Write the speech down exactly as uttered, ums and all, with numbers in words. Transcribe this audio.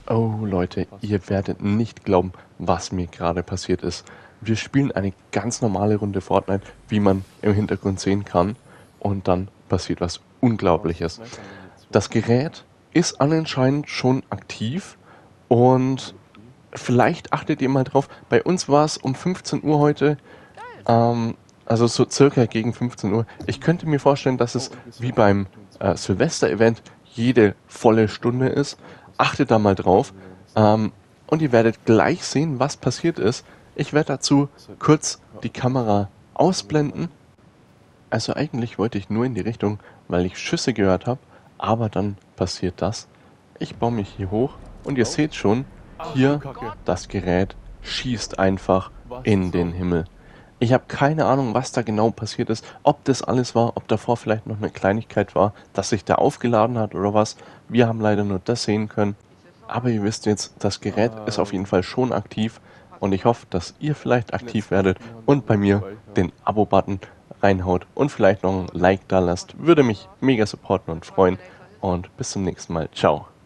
Oh Leute, ihr werdet nicht glauben, was mir gerade passiert ist. Wir spielen eine ganz normale Runde Fortnite, wie man im Hintergrund sehen kann. Und dann passiert was Unglaubliches. Das Gerät ist anscheinend schon aktiv und vielleicht achtet ihr mal drauf. Bei uns war es um fünfzehn Uhr heute, ähm, also so circa gegen fünfzehn Uhr. Ich könnte mir vorstellen, dass es wie beim äh, Silvester-Event jede volle Stunde ist. Achtet da mal drauf. Ähm, und ihr werdet gleich sehen, was passiert ist. Ich werde dazu kurz die Kamera ausblenden. Also eigentlich wollte ich nur in die Richtung, weil ich Schüsse gehört habe. Aber dann passiert das. Ich baue mich hier hoch und ihr seht schon, hier das Gerät schießt einfach in den Himmel. Ich habe keine Ahnung, was da genau passiert ist, ob das alles war, ob davor vielleicht noch eine Kleinigkeit war, dass sich da aufgeladen hat oder was. Wir haben leider nur das sehen können. Aber ihr wisst jetzt, das Gerät ist auf jeden Fall schon aktiv und ich hoffe, dass ihr vielleicht aktiv werdet und bei mir den Abo-Button reinhaut und vielleicht noch ein Like da lasst. Würde mich mega supporten und freuen und bis zum nächsten Mal. Ciao.